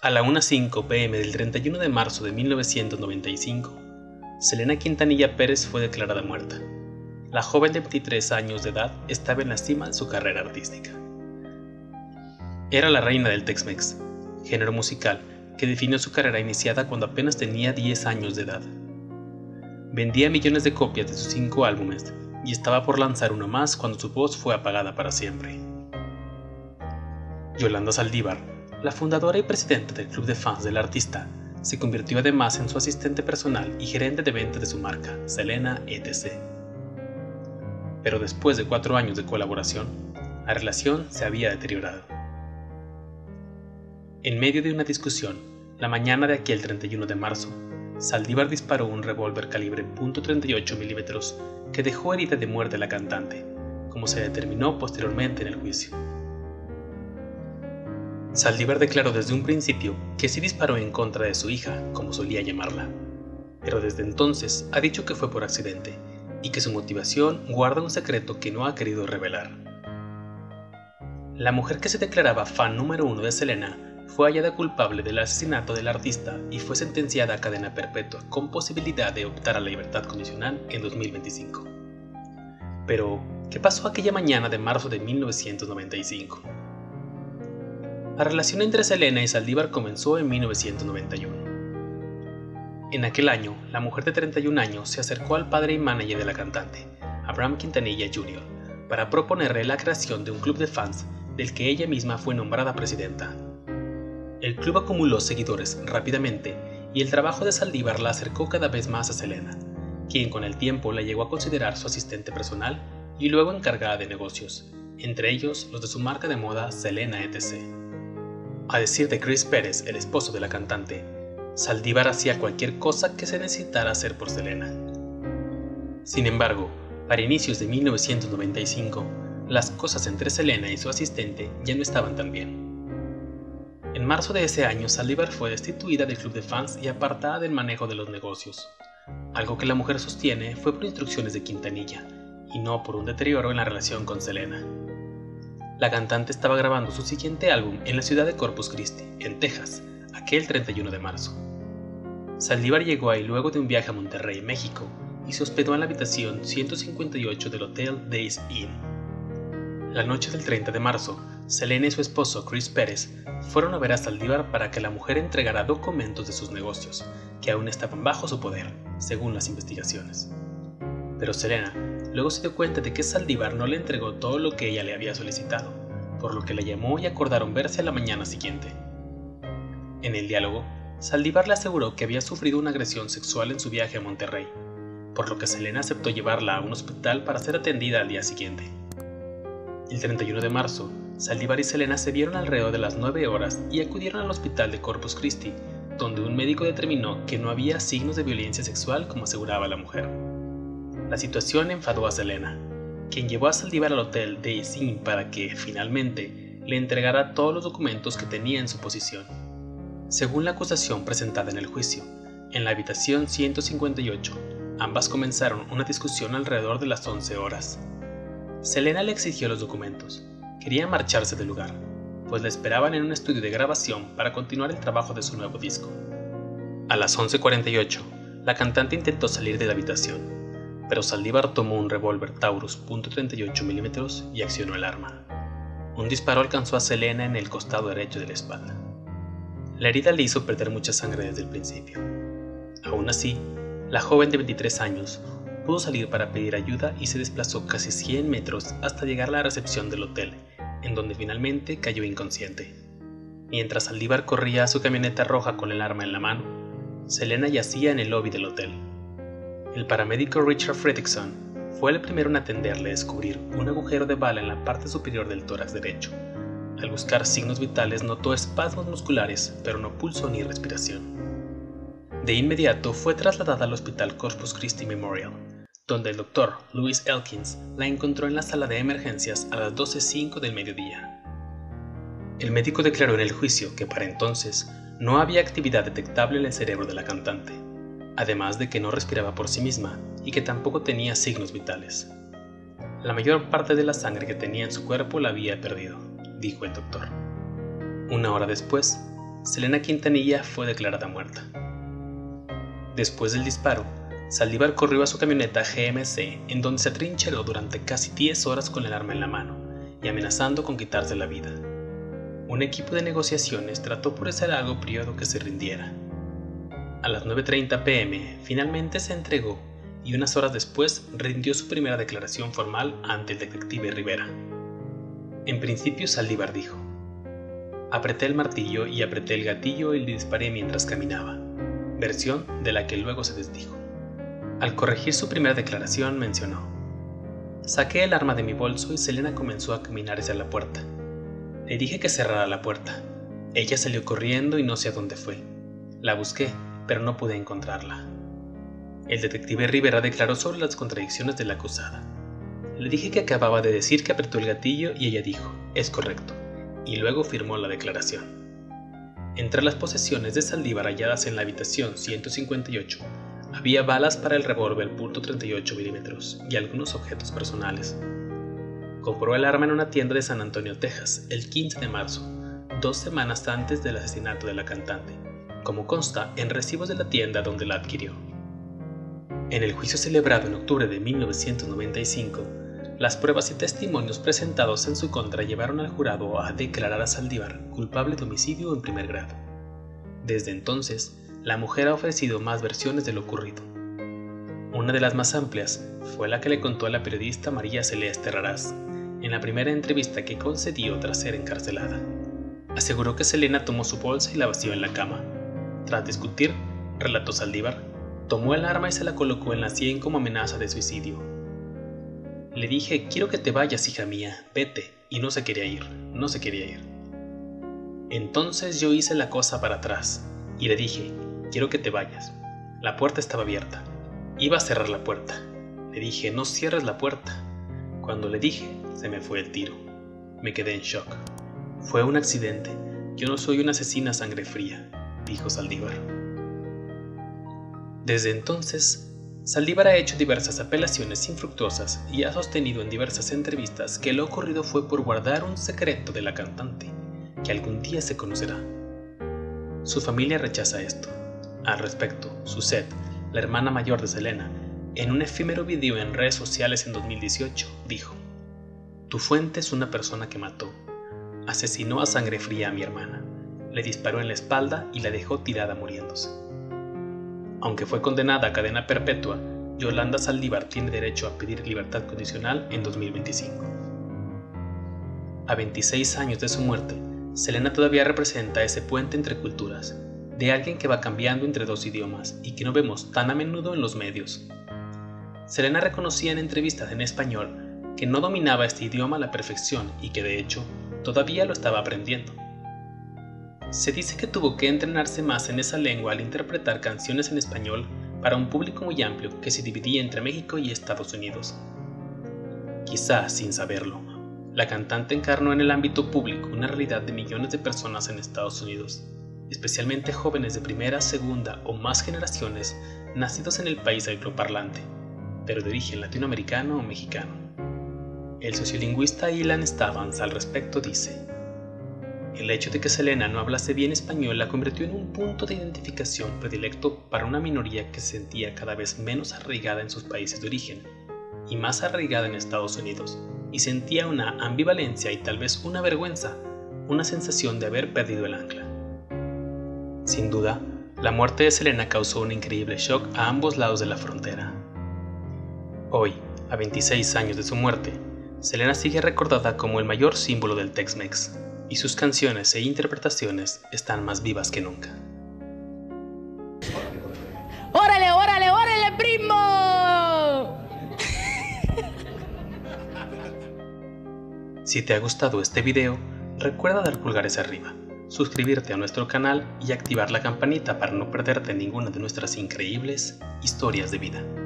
A la 1:05 p.m. del 31 de marzo de 1995, Selena Quintanilla Pérez fue declarada muerta. La joven de 23 años de edad estaba en la cima de su carrera artística. Era la reina del Tex-Mex, género musical que definió su carrera iniciada cuando apenas tenía 10 años de edad. Vendía millones de copias de sus 5 álbumes y estaba por lanzar uno más cuando su voz fue apagada para siempre. Yolanda Saldívar, la fundadora y presidenta del club de fans del artista, se convirtió además en su asistente personal y gerente de ventas de su marca, Selena etc. Pero después de 4 años de colaboración, la relación se había deteriorado. En medio de una discusión, la mañana de aquel 31 de marzo, Saldívar disparó un revólver calibre .38 mm que dejó herida de muerte a la cantante, como se determinó posteriormente en el juicio. Saldívar declaró desde un principio que sí disparó en contra de su hija, como solía llamarla, pero desde entonces ha dicho que fue por accidente y que su motivación guarda un secreto que no ha querido revelar. La mujer que se declaraba fan número 1 de Selena fue hallada culpable del asesinato del artista y fue sentenciada a cadena perpetua con posibilidad de optar a la libertad condicional en 2025. Pero, ¿qué pasó aquella mañana de marzo de 1995? La relación entre Selena y Saldívar comenzó en 1991. En aquel año, la mujer de 31 años se acercó al padre y manager de la cantante, Abraham Quintanilla Jr., para proponerle la creación de un club de fans del que ella misma fue nombrada presidenta. El club acumuló seguidores rápidamente y el trabajo de Saldívar la acercó cada vez más a Selena, quien con el tiempo la llegó a considerar su asistente personal y luego encargada de negocios, entre ellos los de su marca de moda Selena etc. A decir de Chris Pérez, el esposo de la cantante, Saldívar hacía cualquier cosa que se necesitara hacer por Selena. Sin embargo, para inicios de 1995, las cosas entre Selena y su asistente ya no estaban tan bien. En marzo de ese año, Saldívar fue destituida del club de fans y apartada del manejo de los negocios. Algo que la mujer sostiene fue por instrucciones de Quintanilla, y no por un deterioro en la relación con Selena. La cantante estaba grabando su siguiente álbum en la ciudad de Corpus Christi, en Texas, aquel 31 de marzo. Saldívar llegó ahí luego de un viaje a Monterrey, México, y se hospedó en la habitación 158 del Hotel Days Inn. La noche del 30 de marzo, Selena y su esposo Chris Pérez fueron a ver a Saldívar para que la mujer entregara documentos de sus negocios, que aún estaban bajo su poder, según las investigaciones. Pero Selena luego se dio cuenta de que Saldívar no le entregó todo lo que ella le había solicitado, por lo que la llamó y acordaron verse a la mañana siguiente. En el diálogo, Saldívar le aseguró que había sufrido una agresión sexual en su viaje a Monterrey, por lo que Selena aceptó llevarla a un hospital para ser atendida al día siguiente. El 31 de marzo, Saldívar y Selena se vieron alrededor de las 9 horas y acudieron al hospital de Corpus Christi, donde un médico determinó que no había signos de violencia sexual como aseguraba la mujer. La situación enfadó a Selena, quien llevó a Saldívar al hotel Days Inn para que, finalmente, le entregara todos los documentos que tenía en su posesión. Según la acusación presentada en el juicio, en la habitación 158, ambas comenzaron una discusión alrededor de las 11 horas. Selena le exigió los documentos. Quería marcharse del lugar, pues la esperaban en un estudio de grabación para continuar el trabajo de su nuevo disco. A las 11:48, la cantante intentó salir de la habitación, pero Saldívar tomó un revólver Taurus .38 mm y accionó el arma. Un disparo alcanzó a Selena en el costado derecho de la espalda. La herida le hizo perder mucha sangre desde el principio. Aún así, la joven de 23 años pudo salir para pedir ayuda y se desplazó casi 100 metros hasta llegar a la recepción del hotel, en donde finalmente cayó inconsciente. Mientras Saldívar corría a su camioneta roja con el arma en la mano, Selena yacía en el lobby del hotel. El paramédico Richard Fredrickson fue el primero en atenderle a descubrir un agujero de bala en la parte superior del tórax derecho. Al buscar signos vitales notó espasmos musculares, pero no pulso ni respiración. De inmediato fue trasladada al Hospital Corpus Christi Memorial, donde el doctor Louis Elkins la encontró en la sala de emergencias a las 12:05 del mediodía. El médico declaró en el juicio que para entonces no había actividad detectable en el cerebro de la cantante, además de que no respiraba por sí misma y que tampoco tenía signos vitales. La mayor parte de la sangre que tenía en su cuerpo la había perdido, dijo el doctor. Una hora después, Selena Quintanilla fue declarada muerta. Después del disparo, Saldívar corrió a su camioneta GMC, en donde se atrincheró durante casi 10 horas con el arma en la mano y amenazando con quitarse la vida. Un equipo de negociaciones trató por ese largo periodo que se rindiera. A las 9:30 p.m. finalmente se entregó y unas horas después rindió su primera declaración formal ante el detective Rivera. En principio Saldívar dijo: apreté el martillo y apreté el gatillo y le disparé mientras caminaba, versión de la que luego se desdijo. Al corregir su primera declaración mencionó: saqué el arma de mi bolso y Selena comenzó a caminar hacia la puerta. Le dije que cerrara la puerta. Ella salió corriendo y no sé a dónde fue. La busqué, pero no pude encontrarla. El detective Rivera declaró sobre las contradicciones de la acusada. Le dije que acababa de decir que apretó el gatillo y ella dijo: es correcto, y luego firmó la declaración. Entre las posesiones de Saldívar halladas en la habitación 158 había balas para el revólver .38 mm y algunos objetos personales. Compró el arma en una tienda de San Antonio, Texas, el 15 de marzo, 2 semanas antes del asesinato de la cantante, como consta en recibos de la tienda donde la adquirió. En el juicio celebrado en octubre de 1995, las pruebas y testimonios presentados en su contra llevaron al jurado a declarar a Saldívar culpable de homicidio en primer grado. Desde entonces, la mujer ha ofrecido más versiones de lo ocurrido. Una de las más amplias fue la que le contó a la periodista María Celeste Raraz en la primera entrevista que concedió tras ser encarcelada. Aseguró que Selena tomó su bolsa y la vació en la cama. Tras discutir, relató Saldívar, tomó el arma y se la colocó en la sien como amenaza de suicidio. Le dije: quiero que te vayas, hija mía, vete, y no se quería ir. Entonces yo hice la cosa para atrás y le dije: quiero que te vayas. La puerta estaba abierta. Iba a cerrar la puerta. Le dije: no cierres la puerta. Cuando le dije, se me fue el tiro. Me quedé en shock. Fue un accidente. Yo no soy una asesina a sangre fría, dijo Saldívar. Desde entonces, Saldívar ha hecho diversas apelaciones infructuosas y ha sostenido en diversas entrevistas que lo ocurrido fue por guardar un secreto de la cantante, que algún día se conocerá. Su familia rechaza esto. Al respecto, Suzette, la hermana mayor de Selena, en un efímero video en redes sociales en 2018, dijo: tu fuente es una persona que mató. Asesinó a sangre fría a mi hermana. Le disparó en la espalda y la dejó tirada muriéndose. Aunque fue condenada a cadena perpetua, Yolanda Saldívar tiene derecho a pedir libertad condicional en 2025. A 26 años de su muerte, Selena todavía representa ese puente entre culturas, de alguien que va cambiando entre dos idiomas y que no vemos tan a menudo en los medios. Selena reconocía en entrevistas en español que no dominaba este idioma a la perfección y que de hecho todavía lo estaba aprendiendo. Se dice que tuvo que entrenarse más en esa lengua al interpretar canciones en español para un público muy amplio que se dividía entre México y Estados Unidos. Quizás sin saberlo, la cantante encarnó en el ámbito público una realidad de millones de personas en Estados Unidos, especialmente jóvenes de primera, segunda o más generaciones nacidos en el país angloparlante, pero de origen latinoamericano o mexicano. El sociolingüista Ilan Stavans al respecto dice: el hecho de que Selena no hablase bien español la convirtió en un punto de identificación predilecto para una minoría que se sentía cada vez menos arraigada en sus países de origen y más arraigada en Estados Unidos, y sentía una ambivalencia y tal vez una vergüenza, una sensación de haber perdido el ancla. Sin duda, la muerte de Selena causó un increíble shock a ambos lados de la frontera. Hoy, a 26 años de su muerte, Selena sigue recordada como el mayor símbolo del Tex-Mex, y sus canciones e interpretaciones están más vivas que nunca. ¡Órale, órale, órale, primo! Si te ha gustado este video, recuerda dar pulgares arriba, suscribirte a nuestro canal y activar la campanita para no perderte ninguna de nuestras increíbles historias de vida.